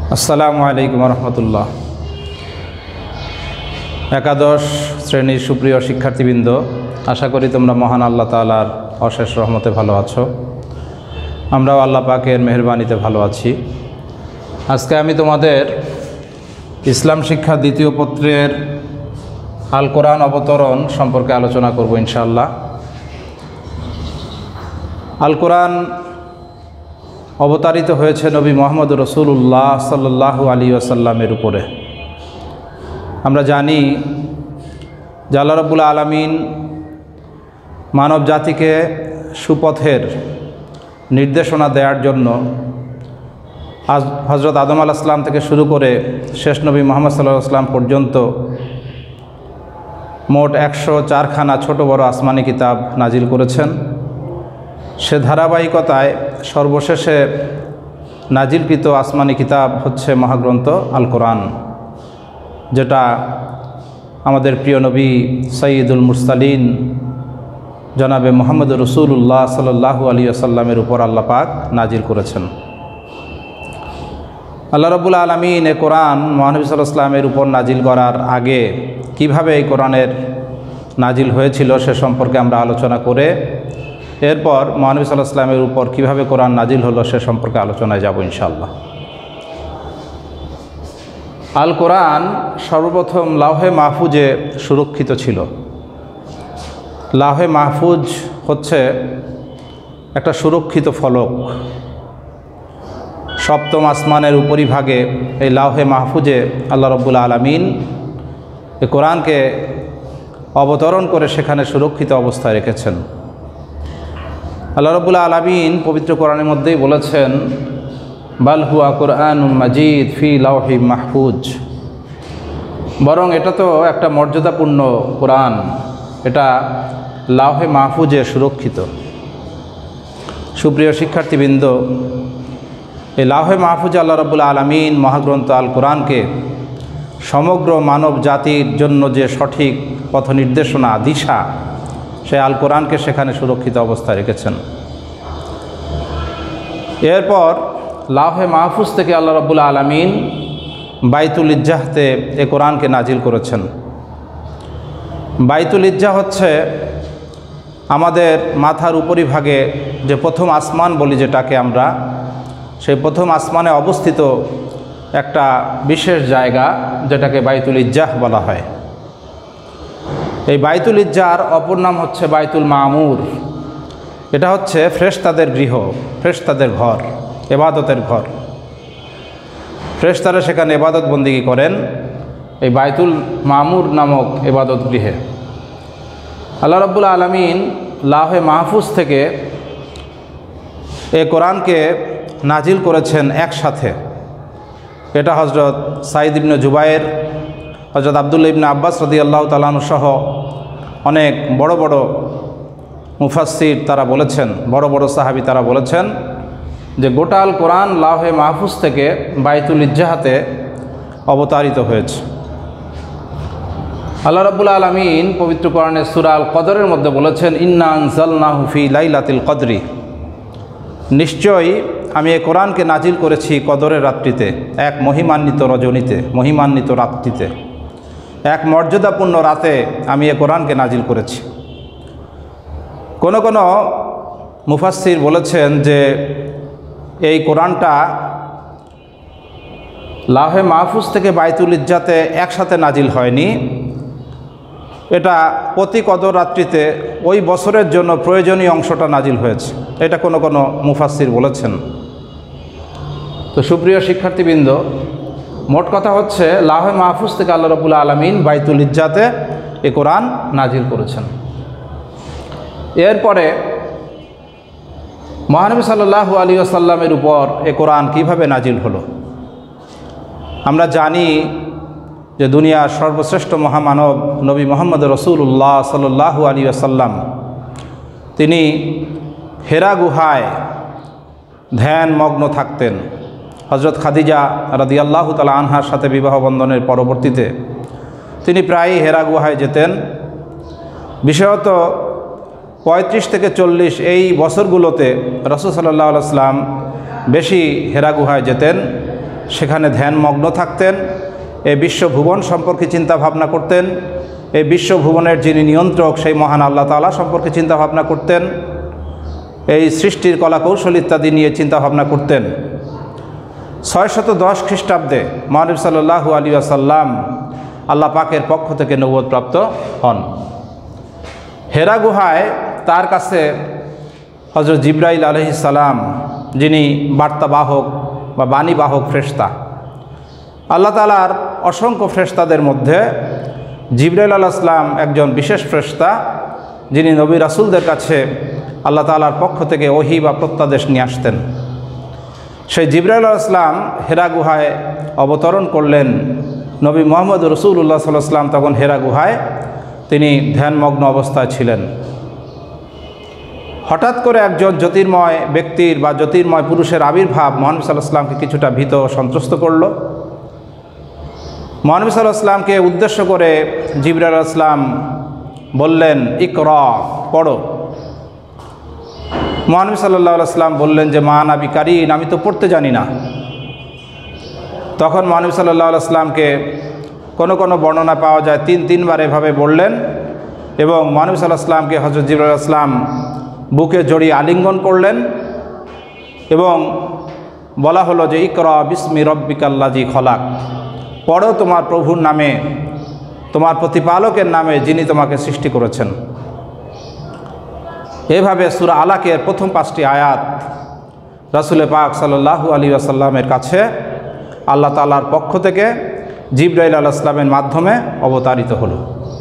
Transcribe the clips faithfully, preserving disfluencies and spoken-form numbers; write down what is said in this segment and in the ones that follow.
আসসালামু আলাইকুম রহমতুল্লাহ। একাদশ শ্রেণীর সুপ্রিয় শিক্ষার্থীবৃন্দ, আশা করি তোমরা মহান আল্লাহ তাআলার অশেষ রহমতে ভালো আছো। আমরাও আল্লাহ পাকের মেহেরবানিতে ভালো আছি। আজকে আমি তোমাদের ইসলাম শিক্ষা দ্বিতীয় পত্রের আল কোরআন অবতরণ সম্পর্কে আলোচনা করব ইনশাআল্লাহ। আল কোরআন অবতারিত হয়েছে নবী মুহাম্মদ রাসূলুল্লাহ সাল্লাল্লাহু আলাইহি ওয়াসাল্লামের উপরে। আমরা জানি যে আল্লাহ রাব্বুল আলামিন মানব জাতিকে সুপথের নির্দেশনা দেওয়ার জন্য আজ হযরত আদম আলাইহিস সালাম থেকে শুরু করে শেষ নবী মুহাম্মদ সাল্লাল্লাহু আলাইহি ওয়াসাল্লাম পর্যন্ত মোট একশো চারখানা ছোট বড় আসমানি কিতাব নাজিল করেছেন। সে ধারাবাহিকতায় সর্বশেষে নাজিলকৃত আসমানি কিতাব হচ্ছে মহাগ্রন্থ আল কোরআন, যেটা আমাদের প্রিয় নবী সাইয়্যিদুল মুরসালিন জনাবে মুহাম্মদ রাসূলুল্লাহ সাল্লাল্লাহু আলাইহি ওয়াসাল্লামের উপর আল্লাহ পাক নাজিল করেছেন। আল্লাহ রাব্বুল আলামিন এ কোরআন মহানবী সাল্লাল্লাহু আলাইহি ওয়াসাল্লামের উপর নাজিল করার আগে কিভাবে এই কোরআনের নাজিল হয়েছিল সে সম্পর্কে আমরা আলোচনা করে এরপর মহানবী সাল্লাল্লাহু আলাইহি ওয়াসাল্লামের উপর কীভাবে কোরআন নাজিল হলো সে সম্পর্কে আলোচনায় যাব ইনশাআল্লাহ। আল কোরআন সর্বপ্রথম লাওহে মাহফুজে সুরক্ষিত ছিল। লাওহে মাহফুজ হচ্ছে একটা সুরক্ষিত ফলক। সপ্তম আসমানের উপরিভাগে এই লাওহে মাহফুজে আল্লাহ রাব্বুল আলামিন এই কোরআনকে অবতরণ করে সেখানে সুরক্ষিত অবস্থায় রেখেছেন। আল্লাহ রাব্বুল আলামিন পবিত্র কোরআনের মধ্যেই বলেছেন, বাল হুয়া কোরআনুম মাজিদ ফি লাওহি মাহফুজ, বরং এটা তো একটা মর্যাদাপূর্ণ কোরআন, এটা লাওহে মাহফুজে সুরক্ষিত। সুপ্রিয় শিক্ষার্থীবৃন্দ, এই লাওহে মাহফুজে আল্লাহ রাব্বুল আলামিন মহাগ্রন্থ আল কোরআনকে সমগ্র মানব জাতির জন্য যে সঠিক পথ নির্দেশনা দিশা, সে আল কোরআনকে সেখানে সুরক্ষিত অবস্থায় রেখেছেন। এরপর লাওহে মাহফুজ থেকে আল্লাহ রাব্বুল আলামিন বাইতুল ইজ্জাহতে এ কোরআনকে নাজিল করেছেন। বাইতুল ইজ্জাহ হচ্ছে আমাদের মাথার উপরিভাগে যে প্রথম আসমান বলি যেটাকে আমরা, সেই প্রথম আসমানে অবস্থিত একটা বিশেষ জায়গা যেটাকে বাইতুল ইজ্জাহ বলা হয়। এই বাইতুল ইজ্জার অপর নাম হচ্ছে বাইতুল মামুর। এটা হচ্ছে ফেরেশতাদের গৃহ, ফেরেশতাদের ঘর, ইবাদতের ঘর। ফেরেশতারা সেখানে ইবাদত বন্দেগী করেন এই বাইতুল মামুর নামক ইবাদত গৃহে। আল্লাহ রাব্বুল আলামিন লাওহে মাহফুজ থেকে এই কোরআনকে নাজিল করেছেন একসাথে। এটা হযরত সাঈদ ইবনে জুবায়ের, হযরত আব্দুল্লাহ ইবনে আব্বাস রাদিয়াল্লাহু তাআলা আনহু সহ অনেক বড় বড় মুফাসসির তারা বলেছেন, বড় বড় সাহাবী তারা বলেছেন যে গোটা আল কোরআন লাওহে মাহফুজ থেকে বাইতুল ইজ্জাহতে অবতারিত হয়েছে। আল্লাহ রাব্বুল আলামিন পবিত্র কোরআনের সূরা আল কদরের মধ্যে বলেছেন, ইন্না আনজালনাহু ফি লাইলাতিল কদরি, নিশ্চয়ই আমি এই কোরআনকে নাজিল করেছি কদরের রাত্রিতে, এক মহিমান্বিত রজনীতে, মহিমান্বিত রাত্রিতে, এক মর্যাদাপূর্ণ রাতে আমি এই কোরআনকে নাজিল করেছি। কোন কোন মুফাসসির বলেছেন যে এই কোরআনটা লাওহে মাহফুজ থেকে বাইতুল ইজ্জাতে একসাথে নাজিল হয়নি, এটা প্রতি কদর রাত্রিতে ওই বছরের জন্য প্রয়োজনীয় অংশটা নাজিল হয়েছে, এটা কোনো কোনো মুফাসসির বলেছেন। তো সুপ্রিয় শিক্ষার্থীবৃন্দ, মোট কথা হচ্ছে লাওহে মাহফুজ থেকে আল্লাহ রাব্বুল আলামিন বাইতুল ইজ্জাতে এই কোরআন নাজিল করেছেন। এরপরে মহানবী সাল্লাল্লাহু আলাইহি ওয়াসাল্লামের উপর এই কোরআন কীভাবে নাজিল হলো। আমরা জানি যে দুনিয়ার সর্বশ্রেষ্ঠ মহামানব নবী মুহাম্মদ রাসূলুল্লাহ সাল্লাল্লাহু আলাইহি ওয়াসাল্লাম তিনি হেরা গুহায় ধ্যানমগ্ন থাকতেন। হযরত খাদিজা রাদিয়াল্লাহু তাআলা আনহার সাথে বিবাহ বন্ধনের পরবর্তীতে তিনি প্রায়ই হেরা গুহায় যেতেন। বিশেষত পঁয়ত্রিশ থেকে চল্লিশ এই বছরগুলোতে রাসূল সাল্লাল্লাহু আলাইহি ওয়াসাল্লাম বেশি হেরা গুহায় যেতেন সেখানে ধ্যানমগ্ন থাকতেন, এই বিশ্বভুবন সম্পর্কে চিন্তা ভাবনা করতেন, এই বিশ্বভুবনের যিনি নিয়ন্ত্রক সেই মহান আল্লাহ তাআলা সম্পর্কে চিন্তা ভাবনা করতেন, এই সৃষ্টির কলাকৌশল ইত্যাদি নিয়ে চিন্তা ভাবনা করতেন। ছয় শত দশ খ্রিস্টাব্দে মহানবী সাল্লাল্লাহু আলাইহি ওয়াসাল্লাম আল্লাহ পাকের পক্ষ থেকে নবুয়ত প্রাপ্ত হন। হেরা গুহায় তার কাছে হযরত জিবরাইল আলাইহিস সালাম, যিনি বার্তাবাহক বা বাণীবাহক ফেরেশতা, আল্লাহ তাআলার অসংখ্য ফেরেশতাদের মধ্যে জিবরাইল আলাইহিস সালাম একজন বিশেষ ফেরেশতা, যিনি নবী রাসূলদের কাছে আল্লাহ তাআলার পক্ষ থেকে ওহী বা প্রত্যাদেশ নিয়ে আসতেন। সেই জিবরাইল আলাইহিস সালাম হেরা গুহায় অবতরণ করলেন। নবী মুহাম্মদ রাসূলুল্লাহ সাল্লাল্লাহু আলাইহি ওয়াসাল্লাম তখন হেরা গুহায় তিনি ধ্যানমগ্ন অবস্থায় ছিলেন। হঠাৎ করে একজন জ্যোতির্ময় ব্যক্তির বা জ্যোতির্ময় পুরুষের আবির্ভাব মহানবী সাল্লাল্লাহু আলাইহি ওয়াসাল্লামকে কিছুটা ভীত সন্ত্রস্ত করল। মহানবী সাল্লাল্লাহু আলাইহি ওয়াসাল্লামকে উদ্দেশ্য করে জিবরাইল আলাইহিস সালাম বললেন, ইকরা, পড়ো। মহানবী সাল্লাল্লাহু আলাইহি ওয়াসাল্লাম বললেন যে মা নাবি কারিন, আমি তো পড়তে জানি না। তখন মহানবী সাল্লাল্লাহু আলাইহি ওয়াসাল্লামকে কোনো কোনো বর্ণনা পাওয়া যায় তিন তিনবার এভাবে বললেন, এবং মহানবী সাল্লাল্লাহু আলাইহি ওয়াসাল্লামকে হযরত জিবরাইল আলাইহিস সালাম বুকে জড়িয়ে আলিঙ্গন করলেন এবং বলা হলো যে ইকরা বিসমি রব্বিকাল্লাযী খলাক, পড়ো তোমার প্রভুর নামে, তোমার প্রতিপালকের নামে, যিনি তোমাকে সৃষ্টি করেছেন। এভাবে সূরা আলাকের প্রথম পাঁচটি আয়াত রাসূল পাক সাল্লাল্লাহু আলাইহি ওয়াসাল্লামের কাছে আল্লাহ তাআলার পক্ষ থেকে জিবরাইল আলাইহিস সালামের মাধ্যমে অবতারিত হলো।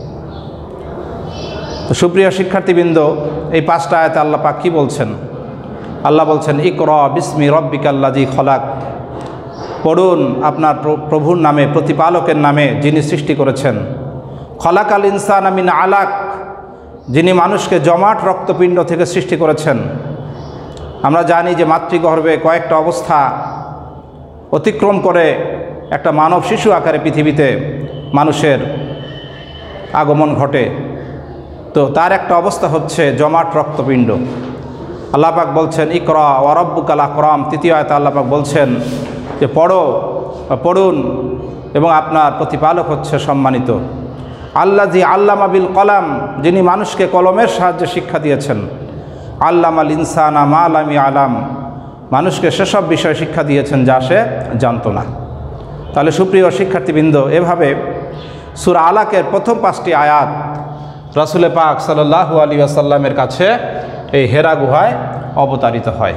তো সুপ্রিয় শিক্ষার্থীবৃন্দ, এই পাঁচটা আয়াতে আল্লাহ পাক কী বলছেন? আল্লাহ বলছেন ইকরা বিসমি রব্বিকাল্লাযী খলাক, পড়ুন আপনার প্রভুর নামে, প্রতিপালকের নামে, যিনি সৃষ্টি করেছেন। খলাকাল ইনসানা মিন আলাক, যিনি মানুষকে জমাট রক্তপিণ্ড থেকে সৃষ্টি করেছেন। আমরা জানি যে মাতৃগর্ভে কয়েকটা অবস্থা অতিক্রম করে একটা মানব শিশু আকারে পৃথিবীতে মানুষের আগমন ঘটে। তো তার একটা অবস্থা হচ্ছে জমাট রক্তপিণ্ড। আল্লাহ পাক বলছেন ইকরা ওয়া রাব্বুকাল আকরাম, তৃতীয় আয়াতে আল্লাহ পাক বলছেন যে পড়ো, পড়ুন, এবং আপনার প্রতিপালক হচ্ছে সম্মানিত। আল্লাযী আল্লামা বিল কলাম, যিনি মানুষকে কলমের সাহায্যে শিক্ষা দিয়েছেন। আল্লামাল ইনসানা মা লাম ইয়ালাম, মানুষকে সেসব বিষয় শিক্ষা দিয়েছেন যা সে জানতো না। তাহলে সুপ্রিয় শিক্ষার্থীবৃন্দ, এভাবে সূরা আলাকের প্রথম পাঁচটি আয়াত রাসূল পাক সাল্লাল্লাহু আলাইহি ওয়াসাল্লামের কাছে এই হেরা গুহায় অবতারিত হয়।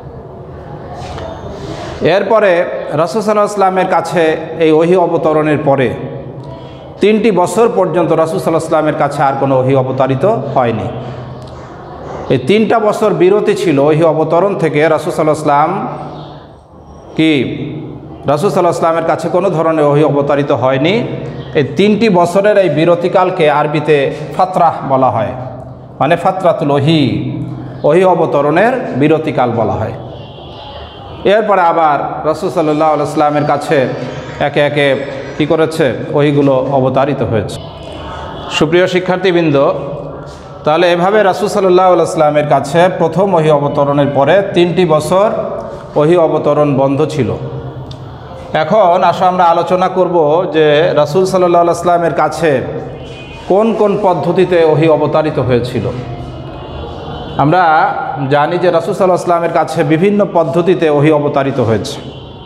এরপরে রাসূল সাল্লাল্লাহু আলাইহি ওয়াসাল্লামের কাছে এই ওহী অবতরণের পরে তিনটি বছর পর্যন্ত রাসূল সাল্লাল্লাহু আলাইহি ওয়াসাল্লামের কাছে আর কোনো ওহী অবতারিত হয়নি। এই তিনটা বছর বিরতি ছিল ওহী অবতরণ থেকে। রাসূল সাল্লাল্লাহু আলাইহি ওয়াসাল্লাম কি রাসূল সাল্লাল্লাহু আলাইহি ওয়াসাল্লামের কাছে কোনো ধরনের ওহী অবতারিত হয়নি। এই তিনটি বছরের এই বিরতিকালকে আরবিতে ফাতরাহ বলা হয়, মানে ফাতরাতুল ওহী, ওহী অবতরণের বিরতিকাল বলা হয়। এরপরে আবার রাসূল সাল্লাল্লাহু আলাইহি ওয়াসাল্লামের কাছে একে একে কী করেছে, ওহীগুলো অবতারিত হয়েছে। সুপ্রিয় শিক্ষার্থীবৃন্দ, তাহলে এভাবে রাসূল সাল্লাল্লাহু আলাইহি ওয়াসাল্লামের কাছে প্রথম ওহী অবতরণের পরে তিনটি বছর ওহী অবতরণ বন্ধ ছিল। এখন আসো আমরা আলোচনা করব যে রাসূল সাল্লাল্লাহু আলাইহি ওয়াসাল্লামের কাছে কোন কোন পদ্ধতিতে ওহী অবতারিত হয়েছিল। আমরা জানি যে রাসূল সাল্লাল্লাহু আলাইহি ওয়াসাল্লামের কাছে বিভিন্ন পদ্ধতিতে ওহী অবতারিত হয়েছে।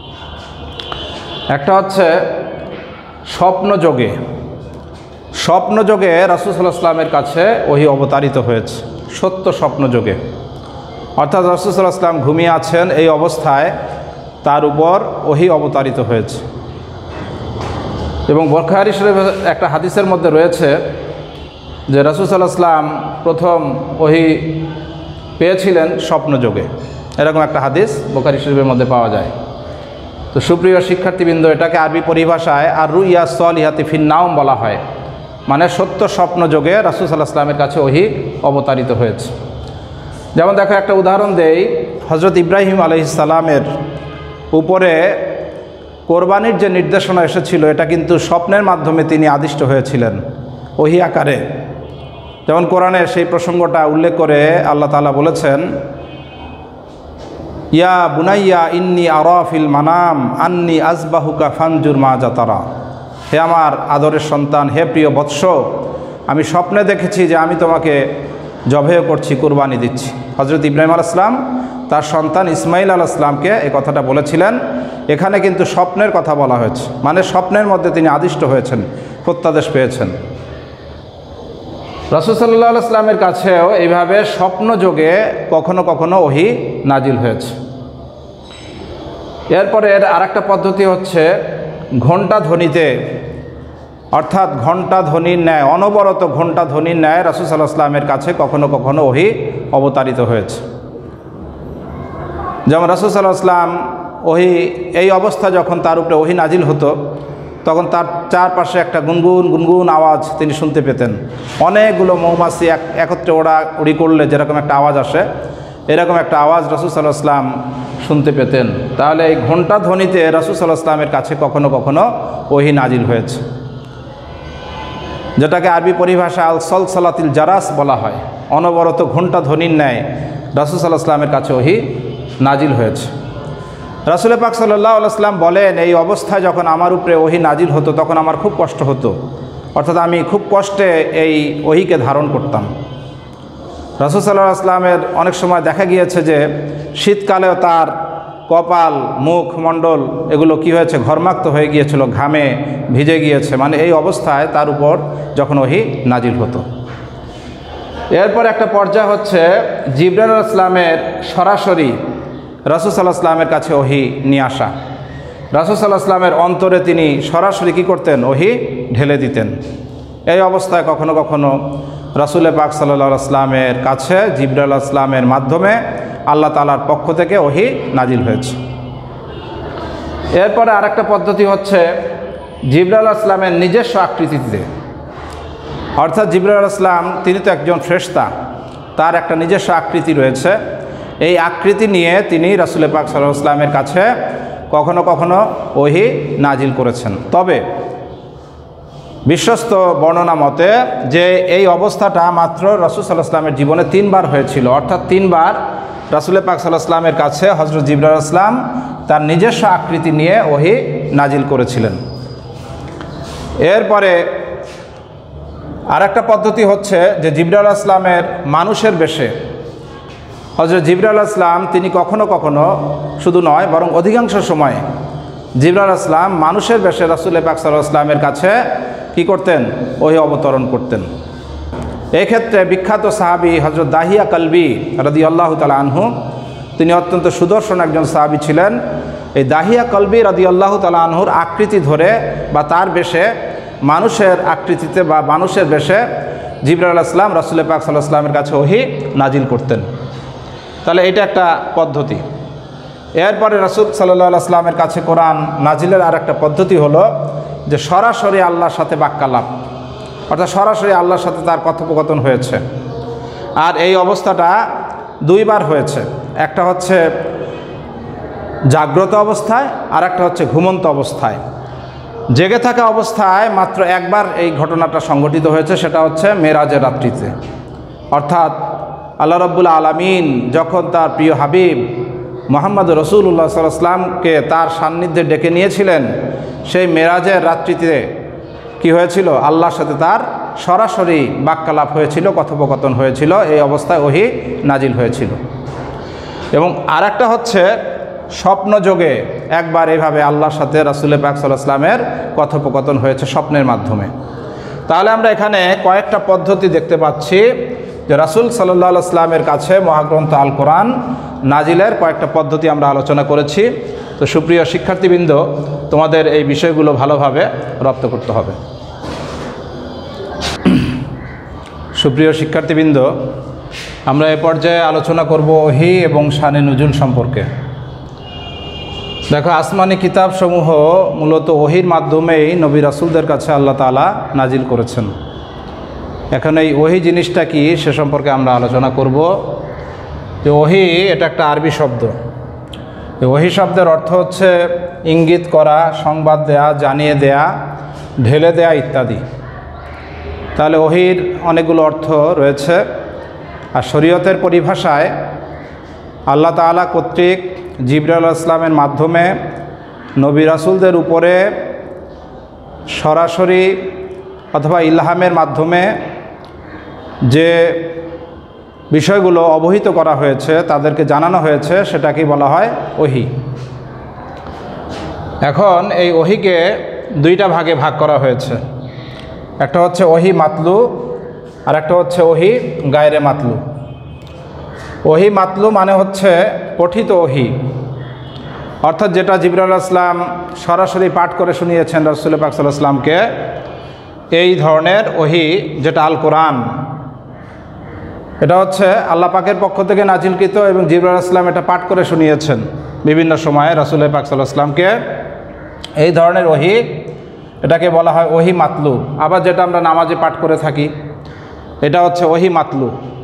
একটা হচ্ছে স্বপ্নযোগে। স্বপ্নযোগে রাসূল সাল্লাল্লাহু আলাইহি ওয়াসাল্লামের কাছে ওহী অবতারিত হয়েছে, সত্য স্বপ্নযোগে। অর্থাৎ রাসূল সাল্লাল্লাহু আলাইহি ওয়াসাল্লাম ঘুমিয়ে আছেন, এই অবস্থায় তার উপর ওহী অবতারিত হয়েছে। এবং বুখারী শরীফের একটা হাদিসের মধ্যে রয়েছে যে রাসূল সাল্লাল্লাহু আলাইহি ওয়াসাল্লাম প্রথম ওহী পেয়েছিলেন স্বপ্নযোগে, এরকম একটা হাদিস বুখারী শরীফের মধ্যে পাওয়া যায়। তো সুপ্রিয় শিক্ষার্থীবৃন্দ, এটাকে আরবি পরিভাষায় আর রুইয়া সলিহাতি ফিন নাওম বলা হয়, মানে সত্য স্বপ্নযোগে রাসূল সাল্লাল্লাহু আলাইহি ওয়াসাল্লামের কাছে ওহী অবতারিত হয়েছে। যেমন দেখো, একটা উদাহরণ দেই। হযরত ইব্রাহিম আলাইহিস সালামের উপরে কোরবানির যে নির্দেশনা এসেছিল, এটা কিন্তু স্বপ্নের মাধ্যমে তিনি আদিষ্ট হয়েছিলেন ওহী আকারে। যেমন কোরআনে সেই প্রসঙ্গটা উল্লেখ করে আল্লাহ তাআলা বলেছেন ইয়া বুনাইয়া ইন্নি আরা ফিল মানাম আন্নি আজবাহুকা ফানজুর মাজা তারা, হে আমার আদরের সন্তান, হে প্রিয় বৎস, আমি স্বপ্নে দেখেছি যে আমি তোমাকে জবেহ করছি, কুরবানি দিচ্ছি। হজরত ইব্রাহিম আলাইহিস সালাম তার সন্তান ইসমাইল আলাইহিস সালামকে এই কথাটা বলেছিলেন। এখানে কিন্তু স্বপ্নের কথা বলা হয়েছে, মানে স্বপ্নের মধ্যে তিনি আদিষ্ট হয়েছেন, প্রত্যাদেশ পেয়েছেন। রাসূল সাল্লাল্লাহু আলাইহি সাল্লামের কাছেও এইভাবে স্বপ্নযোগে কখনো কখনো ওহী নাজিল হয়েছে। এরপরে এর আরেকটা পদ্ধতি হচ্ছে ঘণ্টা ধ্বনিতে, অর্থাৎ ঘণ্টা ধ্বনির ন্যায়, অনবরত ঘণ্টা ধ্বনির ন্যায় রাসূল সাল্লাল্লাহু আলাইহি সাল্লামের কাছে কখনো কখনো ওহী অবতারিত হয়েছে। যেমন রাসূল সাল্লাল্লাহু আলাইহি সাল্লাম ওহী এই অবস্থা যখন তার উপরে ওহী নাজিল হতো, তখন তার চারপাশে একটা গুনগুন গুনগুন আওয়াজ তিনি শুনতে পেতেন। অনেকগুলো মৌমাছি এক একত্রে ওড়া উড়ি করলে যেরকম একটা আওয়াজ আসে, এরকম একটা আওয়াজ রাসূল সাল্লাল্লাহু আলাইহি সাল্লাম শুনতে পেতেন। তাহলে এই ঘণ্টা ধ্বনিতে রাসূল সাল্লাল্লাহু আলাইহি সাল্লামের কাছে কখনো কখনো ওহী নাজিল হয়েছে, যেটাকে আরবি পরিভাষায় আল সলসলাতিল জারাস বলা হয়। অনবরত ঘণ্টা ধ্বনির ন্যায় রাসূল সাল্লাল্লাহু আলাইহি সাল্লামের কাছে ওহী নাজিল হয়েছে। রাসূল পাক সাল্লাল্লাহু আলাইহি সাল্লাম বলেন, এই অবস্থায় যখন আমার উপরে ওহী নাজিল হতো তখন আমার খুব কষ্ট হতো, অর্থাৎ আমি খুব কষ্টে এই ওহীকে ধারণ করতাম। রাসূল সাল্লাল্লাহু আলাইহি সাল্লামের অনেক সময় দেখা গিয়েছে যে শীতকালেও তার কপাল, মুখ মণ্ডল এগুলো কি হয়েছে, ঘর্মাক্ত হয়ে গিয়েছিল, ঘামে ভিজে গিয়েছে, মানে এই অবস্থায় তার উপর যখন ওহী নাজিল হতো। এরপর একটা পর্যায় হচ্ছে জিবরাইল আলাইহিস সালামের সরাসরি রাসূল সাল্লাল্লাহু আলাইহি সাল্লামের কাছে ওহী নিয়ে আসা। রাসূল সাল্লাল্লাহু আলাইহি সাল্লামের অন্তরে তিনি সরাসরি কী করতেন, ওহী ঢেলে দিতেন। এই অবস্থায় কখনো কখনো রাসূল পাক সাল্লাল্লাহু আলাইহি সাল্লামের কাছে জিবরাইল আলাইহিস সালামের মাধ্যমে আল্লাহ তাআলার পক্ষ থেকে ওহী নাজিল হয়েছে। এরপরে আরেকটা পদ্ধতি হচ্ছে জিবরাইল আলাইহিস সালামের নিজস্ব আকৃতিতে, অর্থাৎ জিবরাইল আলাইহিস সালাম তিনি তো একজন ফেরেশতা, তার একটা নিজস্ব আকৃতি রয়েছে। এই আকৃতি নিয়ে তিনি রাসূল পাক সাল্লাল্লাহু আলাইহি সাল্লামের কাছে কখনো কখনো ওহী নাজিল করেছেন। তবে বিশ্বস্ত বর্ণনা মতে যে এই অবস্থাটা মাত্র রাসূল সাল্লাল্লাহু আলাইহি সাল্লামের জীবনে তিনবার হয়েছিল, অর্থাৎ তিনবার রাসূল পাক সাল্লাল্লাহু আলাইহি সাল্লামের কাছে হযরত জিবরাইল আলাইহিস সালাম তার নিজস্ব আকৃতি নিয়ে ওহী নাজিল করেছিলেন। এরপরে আরেকটা পদ্ধতি হচ্ছে যে জিবরাইল আলাইহিস সালামের মানুষের বেশে হযরত জিবরাইল আলাইহিস সালাম তিনি কখনো কখনো, শুধু নয় বরং অধিকাংশ সময় জিবরাইল আলাইহিস সালাম মানুষের বেশে রাসূল পাক সাল্লাল্লাহু আলাইহি সাল্লামের কাছে কি করতেন, ওহী অবতরণ করতেন। এই ক্ষেত্রে বিখ্যাত সাহাবী হযরত দাহিয়া কলবি রাদিয়াল্লাহু তাআলা আনহু, তিনি অত্যন্ত সুদর্শন একজন সাহাবী ছিলেন। এই দাহিয়া কলবি রাদিয়াল্লাহু তাআলা আনহুর আকৃতি ধরে বা তার বেশে, মানুষের আকৃতিতে বা মানুষের বেশে জিবরাইল আলাইহিস সালাম রাসূল পাক সাল্লাল্লাহু আলাইহি সাল্লামের কাছে ওহী নাজিল করতেন। তাহলে এটা একটা পদ্ধতি। এরপরে রাসূল সাল্লাল্লাহু আলাইহি সাল্লামের কাছে কোরআন নাজিলের আর একটা পদ্ধতি হলো যে সরাসরি আল্লাহর সাথে বাক্যালাপ, অর্থাৎ সরাসরি আল্লাহর সাথে তার কথোপকথন হয়েছে। আর এই অবস্থাটা দুইবার হয়েছে, একটা হচ্ছে জাগ্রত অবস্থায় আর একটা হচ্ছে ঘুমন্ত অবস্থায়। জেগে থাকা অবস্থায় মাত্র একবার এই ঘটনাটা সংঘটিত হয়েছে, সেটা হচ্ছে মেরাজের রাত্রিতে। অর্থাৎ আল্লাহ রাব্বুল আলামিন যখন তার প্রিয় হাবিব মুহাম্মদ রাসূলুল্লাহ সাল্লাল্লাহু আলাইহি ওয়াসাল্লামকে তার সান্নিধ্যে ডেকে নিয়েছিলেন, সেই মেরাজের রাত্রিতে কি হয়েছিল, আল্লাহর সাথে তার সরাসরি বাক্যালাপ হয়েছিল, কথোপকথন হয়েছিল। এই অবস্থায় ওহী নাজিল হয়েছিল। এবং আর একটা হচ্ছে স্বপ্নযোগে একবার এইভাবে আল্লাহর সাথে রাসূল পাক সাল্লাল্লাহু আলাইহি ওয়াসাল্লামের কথোপকথন হয়েছে স্বপ্নের মাধ্যমে। তাহলে আমরা এখানে কয়েকটা পদ্ধতি দেখতে পাচ্ছি যে রাসূল সাল্লাল্লাহু আলাইহি ওয়াসাল্লামের কাছে মহাগ্রন্থ আল কোরআন নাজিলের কয়েকটা পদ্ধতি আমরা আলোচনা করেছি। তো সুপ্রিয় শিক্ষার্থীবৃন্দ, তোমাদের এই বিষয়গুলো ভালোভাবে রপ্ত করতে হবে। সুপ্রিয় শিক্ষার্থীবৃন্দ, আমরা এ পর্যায়ে আলোচনা করব ওহী এবং শানে নুজুল সম্পর্কে। দেখো, আসমানি কিতাবসমূহ মূলত ওহীর মাধ্যমেই নবী রাসূলদের কাছে আল্লাহ তাআলা নাজিল করেছেন। এখন এই ওহী জিনিসটা কি সে সম্পর্কে আমরা আলোচনা করব। যে ওহী এটা একটা আরবি শব্দ। এই ওহী শব্দের অর্থ হচ্ছে ইঙ্গিত করা, সংবাদ দেয়া, জানিয়ে দেয়া, ঢেলে দেয়া ইত্যাদি। তাহলে ওহীর অনেকগুলো অর্থ রয়েছে। আর শরীয়তের পরিভাষায় আল্লাহ তাআলা কর্তৃক জিবরাইল আলাইহিস সালামের মাধ্যমে নবী রাসূলদের উপরে সরাসরি অথবা ইলহামের মাধ্যমে যে বিষয়গুলো অবহিত করা হয়েছে, তাদেরকে জানানো হয়েছে, সেটাকেই বলা হয় ওহী। এখন এই ওহীকে দুইটা ভাগে ভাগ করা হয়েছে। একটা হচ্ছে ওহী মাতলু আর একটা হচ্ছে ওহী গায়রে মাতলু। ওহী মাতলু মানে হচ্ছে পঠিত ওহী, অর্থাৎ যেটা জিবরাইল আলাইহিস সালাম সরাসরি পাঠ করে শুনিয়েছেন রাসূল পাক সাল্লাল্লাহু আলাইহি ওয়াসাল্লামকে, এই ধরনের ওহী যেটা আল কোরআন, এটা হচ্ছে আল্লাহ পাকের পক্ষ থেকে নাজিলকৃত এবং জিবরাইল আলাইহিস সালাম এটা পাঠ করে শুনিয়েছেন বিভিন্ন সময়ে রাসূল পাক সাল্লাল্লাহু আলাইহি ওয়াসাল্লামকে। এই ধরনের ওহী, এটাকে বলা হয় ওহী মাতলু। আবার যেটা আমরা নামাজে পাঠ করে থাকি, এটা হচ্ছে ওহী মাতলু।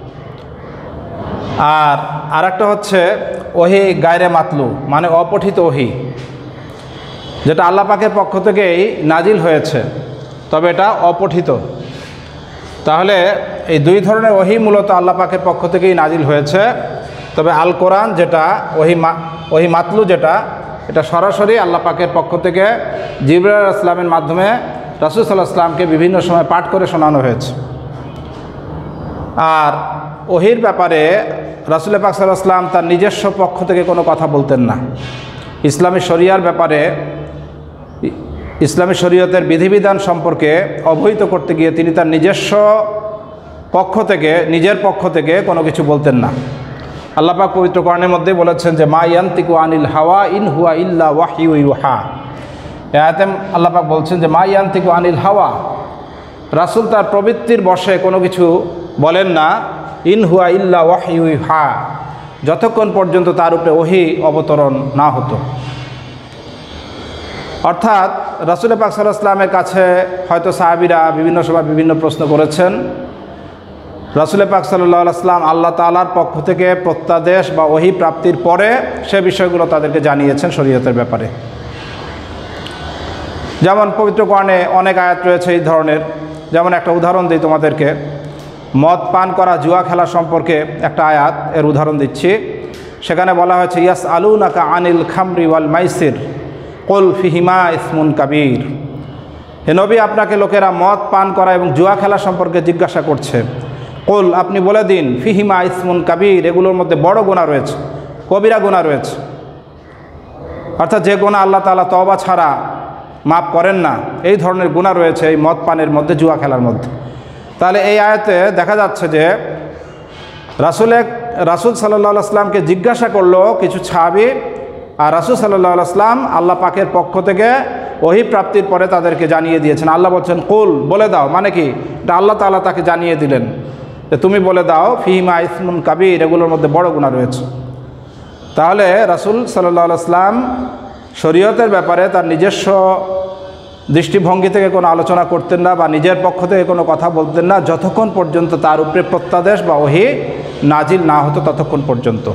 আর আরেকটা হচ্ছে ওহী গায়রে মাতলু, মানে অপঠিত ওহী, যেটা আল্লাহ পাকের পক্ষ থেকেই নাজিল হয়েছে, তবে এটা অপঠিত। তাহলে এই দুই ধরনের ওহী মূলত আল্লাহ পাকের পক্ষ থেকেই নাজিল হয়েছে। তবে আল কোরআন যেটা ওহী মা ওহী মাতলু যেটা, এটা সরাসরি আল্লাহ পাকের পক্ষ থেকে জিবরাইল আলাইহিস সালামের মাধ্যমে রাসূল সাল্লাল্লাহু আলাইহি ওয়াসাল্লামকে বিভিন্ন সময় পাঠ করে শোনানো হয়েছে। আর ওহীর ব্যাপারে রাসূল পাক সাল্লাল্লাহু আলাইহি ওয়াসাল্লাম তার নিজস্ব পক্ষ থেকে কোনো কথা বলতেন না। ইসলামী শরিয়ার ব্যাপারে, ইসলামী শরীয়তের বিধিবিধান সম্পর্কে অবহিত করতে গিয়ে তিনি তার নিজস্ব পক্ষ থেকে, নিজের পক্ষ থেকে কোনো কিছু বলতেন না। আল্লাহ পাক পবিত্র কোরআনের মধ্যে বলেছেন যে মা ইয়ান্তিকু আনিল হাওয়া ইন হুয়া ইল্লা ওয়াহয়ু ইউহা। এই আয়াতে আল্লাহ পাক বলছেন যে মা ইয়ান্তিকু আনিল হাওয়া, রাসূল তার প্রবৃত্তির বশে কোনো কিছু বলেন না, ইন হুয়া ইল্লা ওয়াহয়ু ইউহা, যতক্ষণ পর্যন্ত তার উপরে ওহী অবতরণ না হতো। অর্থাৎ রাসূল পাক সাল্লাল্লাহু আলাইহি ওয়াসাল্লামের কাছে হয়তো সাহাবীরা বিভিন্ন সময় বিভিন্ন প্রশ্ন করেছেন। রাসূল পাক সাল্লাল্লাহু আলাইহি ওয়াসাল্লাম আল্লাহ তাআলার পক্ষ থেকে প্রত্যাদেশ বা ওহী প্রাপ্তির পরে সে বিষয়গুলো তাদেরকে জানিয়েছেন শরীয়তের ব্যাপারে। যেমন পবিত্র কোরআনে অনেক আয়াত রয়েছে এই ধরনের। যেমন একটা উদাহরণ দিই তোমাদেরকে, মদ পান করা, জুয়া খেলা সম্পর্কে একটা আয়াত, এর উদাহরণ দিচ্ছি। সেখানে বলা হয়েছে ইয়াস আলুনাকা আনিল খামরি ওয়াল মাইসির কুল ফিহিমা ইসমুন কাবীর। হে নবী, আপনাকে লোকেরা মদ পান করা এবং জুয়া খেলা সম্পর্কে জিজ্ঞাসা করছে। কুল, আপনি বলে দিন, ফিহিমা ইসমুন কাবীর, এগুলোর মধ্যে বড় গুনাহ রয়েছে, কবিরা গুনাহ রয়েছে। অর্থাৎ যে গুনাহ আল্লাহ তাআলা তওবা ছাড়া মাফ করেন না, এই ধরনের গুনাহ রয়েছে এই মদ পানের মধ্যে, জুয়া খেলার মধ্যে। তাহলে এই আয়াতে দেখা যাচ্ছে যে রাসূলে রাসূল সাল্লাল্লাহু আলাইহি ওয়াসাল্লামকে জিজ্ঞাসা করলো কিছু সাহাবী, আর রাসূল সাল্লাল্লাহু আলাইহি ওয়াসাল্লাম আল্লাহ পাকের পক্ষ থেকে ওহী প্রাপ্তির পরে তাদেরকে জানিয়ে দিয়েছেন। আল্লাহ বলছেন কুল, বলে দাও, মানে কি, এটা আল্লাহ তাআলা তাকে জানিয়ে দিলেন যে তুমি বলে দাও ফিহিমা ইসমুন কাবীর, এগুলোর মধ্যে বড় গুনাহ রয়েছে। তাহলে রাসূল সাল্লাল্লাহু আলাইহি ওয়াসাল্লাম শরীয়তের ব্যাপারে তার নিজস্ব দৃষ্টিভঙ্গি থেকে কোনো আলোচনা করতেন না বা নিজের পক্ষ থেকে কোনো কথা বলতেন না, যতক্ষণ পর্যন্ত তার উপরে প্রত্যাদেশ বা ওহী নাজিল না হতো ততক্ষণ পর্যন্ত।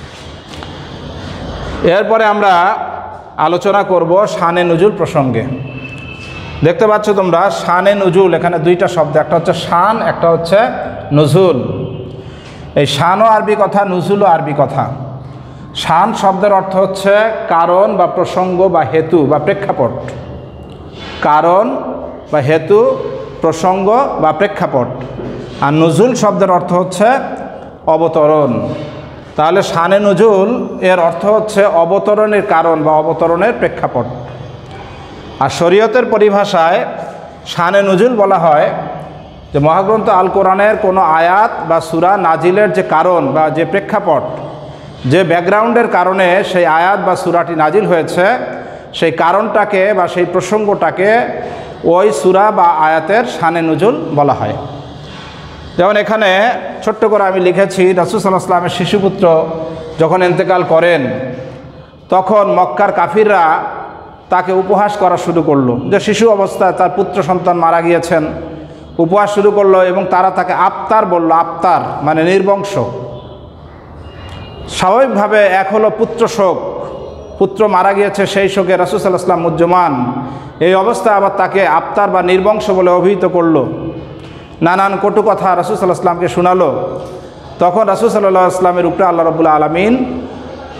এরপরে আমরা আলোচনা করব শানে নুজুল প্রসঙ্গে। দেখতে পাচ্ছ তোমরা শানে নুজুল, এখানে দুইটা শব্দ, একটা হচ্ছে শান, একটা হচ্ছে নুজুল। এই শানও আরবি কথা, নুজুলও আরবি কথা। শান শব্দের অর্থ হচ্ছে কারণ বা প্রসঙ্গ বা হেতু বা প্রেক্ষাপট। কারণ বা হেতু, প্রসঙ্গ বা প্রেক্ষাপট। আর নুজুল শব্দের অর্থ হচ্ছে অবতরণ। তাহলে শানে নুজুল এর অর্থ হচ্ছে অবতরণের কারণ বা অবতরণের প্রেক্ষাপট। আর শরীয়তের পরিভাষায় শানে নুজুল বলা হয় যে মহাগ্রন্থ আল কোরআনের কোনো আয়াত বা সূরা নাজিলের যে কারণ বা যে প্রেক্ষাপট, যে ব্যাকগ্রাউন্ডের কারণে সেই আয়াত বা সূরাটি নাজিল হয়েছে, সেই কারণটাকে বা সেই প্রসঙ্গটাকে ওই সূরা বা আয়াতের শানে নুজুল বলা হয়। যেমন এখানে ছোট্ট করে আমি লিখেছি, রাসূল সাল্লাল্লাহু আলাইহি ওয়াসাল্লামের শিশুপুত্র যখন ইন্তেকাল করেন, তখন মক্কার কাফিররা তাকে উপহাস করা শুরু করলো, যে শিশু অবস্থায় তার পুত্র সন্তান মারা গিয়েছেন, উপহাস শুরু করলো এবং তারা তাকে আফতার বলল। আফতার মানে নির্বংশ। স্বাভাবিকভাবে এক হলো পুত্র শোক, পুত্র মারা গিয়েছে, সেই শোকে রাসূল সাল্লাল্লাহু আলাইহি ওয়াসাল্লাম মুজ্জমান। এই অবস্থায় আবার তাকে আফতার বা নির্বংশ বলে অভিহিত করলো, নানান কটু কথা রাসূল সাল্লাল্লাহু আলাইহি ওয়াসাল্লামকে শোনালো। তখন রাসূল সাল্লাল্লাহু আলাইহি ওয়াসাল্লামের উপরে আল্লাহ রাব্বুল আলামিন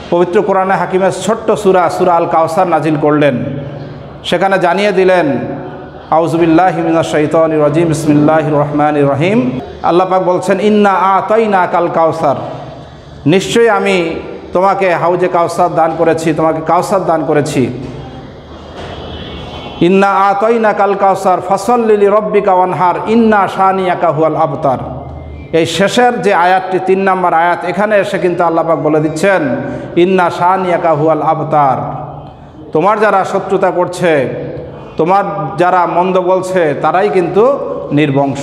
পবিত্র কোরআনে হাকিমের ছোট্ট সূরা সূরা আল কাউসার নাজিল করলেন। সেখানে জানিয়ে দিলেন, আউযুবিল্লাহি মিনাশ শাইতানির রাজিম, বিসমিল্লাহির রহমানির রহিম। আল্লাহ পাক বলছেন, ইন্না আতাইনা কাল কাউসার, নিশ্চয়ই আমি তোমাকে হাউজে কাউসার দান করেছি, তোমাকে কাউসার দান করেছি। ইন্না আতাইনা কাল কাউসার ফাসাল্লি লিরাব্বিকা ওয়ানহার ইন্না শানিয়াকা হুয়াল আবতার। এই শেষের যে আয়াতটি, তিন নম্বর আয়াত, এখানে এসে কিন্তু আল্লাহ পাক বলে দিচ্ছেন, ইন্না শানিয়াকা হুয়াল আবতার। তোমার যারা শত্রুতা করছে, তোমার যারা মন্দ বলছে, তারাই কিন্তু নির্বংশ।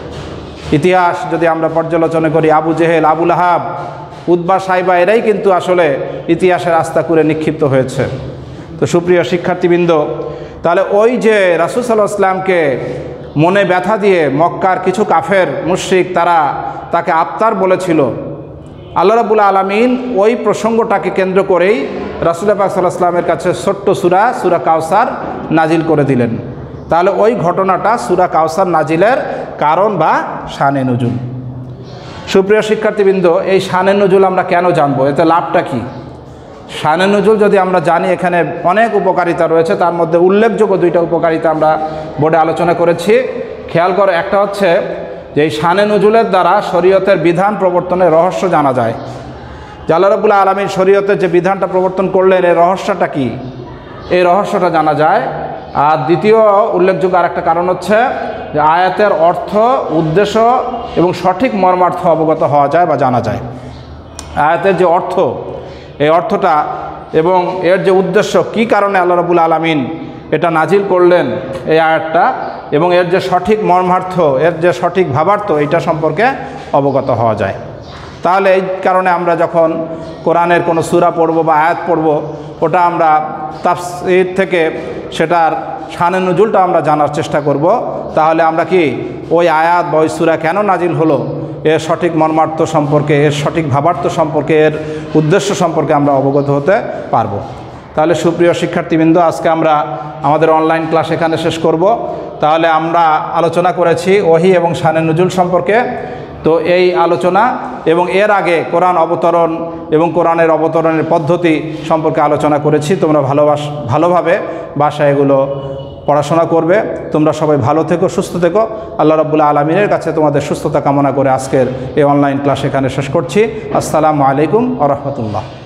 ইতিহাস যদি আমরা পর্যালোচনা করি, Abu Jahl, Abu Lahab, Utba, Shaiba, এরাই কিন্তু আসলে ইতিহাসের আস্থা করে নিক্ষিপ্ত হয়েছে। তো সুপ্রিয় শিক্ষার্থীবৃন্দ, তাহলে ওই যে রাসূল সাল্লাল্লাহু আলাইহি ওয়াসাল্লামকে মনে ব্যথা দিয়ে মক্কার কিছু কাফের মুশরিক তারা তাকে আবতার বলেছিল, আল্লাহ রাব্বুল আলামিন ওই প্রসঙ্গটাকে কেন্দ্র করেই রাসূল পাক সাল্লাল্লাহু আলাইহি ওয়াসাল্লামের কাছে ছোট্ট সূরা সূরা কাউসার নাজিল করে দিলেন। তাহলে ওই ঘটনাটা সূরা কাউসার নাজিলের কারণ বা শানে নুজুল। সুপ্রিয় শিক্ষার্থীবৃন্দ, এই শানে নুজুল আমরা কেন জানবো? এতে লাভটা কি? শানে নুজুল যদি আমরা জানি, এখানে অনেক উপকারিতা রয়েছে। তার মধ্যে উল্লেখযোগ্য দুইটা উপকারিতা আমরা বোর্ডে আলোচনা করেছি। খেয়াল করো, একটা হচ্ছে যে এই শানে নুজুলের দ্বারা শরীয়তের বিধান প্রবর্তনের রহস্য জানা যায়। যে আল্লাহ রাব্বুল আলামিন শরীয়তের যে বিধানটা প্রবর্তন করলেন, এর রহস্যটা কি, এই রহস্যটা জানা যায়। আর দ্বিতীয় উল্লেখযোগ্য আরেকটা কারণ হচ্ছে যে আয়াতের অর্থ, উদ্দেশ্য এবং সঠিক মর্মার্থ অবগত হওয়া যায় বা জানা যায়। আয়াতের যে অর্থ, এই অর্থটা এবং এর যে উদ্দেশ্য, কি কারণে আল্লাহ রাব্বুল আলামিন এটা নাজিল করলেন এই আয়াতটা, এবং এর যে সঠিক মর্মার্থ, এর যে সঠিক ভাবার্থ, এইটা সম্পর্কে অবগত হওয়া যায়। তাহলে এই কারণে আমরা যখন কোরআনের কোনো সূরা পড়ব বা আয়াত পড়ব, ওটা আমরা তাফসীর থেকে সেটার শানে নুজুলটা আমরা জানার চেষ্টা করব। তাহলে আমরা কি ওই আয়াত বা ওই সূরা কেন নাজিল হলো, এর সঠিক মর্মার্থ সম্পর্কে, এর সঠিক ভাবার্থ সম্পর্কে, এর উদ্দেশ্য সম্পর্কে আমরা অবগত হতে পারব। তাহলে সুপ্রিয় শিক্ষার্থীবৃন্দ, আজকে আমরা আমাদের অনলাইন ক্লাস এখানে শেষ করব। তাহলে আমরা আলোচনা করেছি ওহী এবং শানে নুজুল সম্পর্কে। তো এই আলোচনা এবং এর আগে কোরআন অবতরণ এবং কোরআনের অবতরণের পদ্ধতি সম্পর্কে আলোচনা করেছি। তোমরা ভালোবাস ভালোভাবে বাসায় এগুলো পড়াশোনা করবে। তোমরা সবাই ভালো থেকো, সুস্থ থেকো। আল্লাহ রাব্বুল আলামিনের কাছে তোমাদের সুস্থতা কামনা করে আজকের এই অনলাইন ক্লাস এখানে শেষ করছি। আসসালামু আলাইকুম ওয়া রাহমাতুল্লাহ।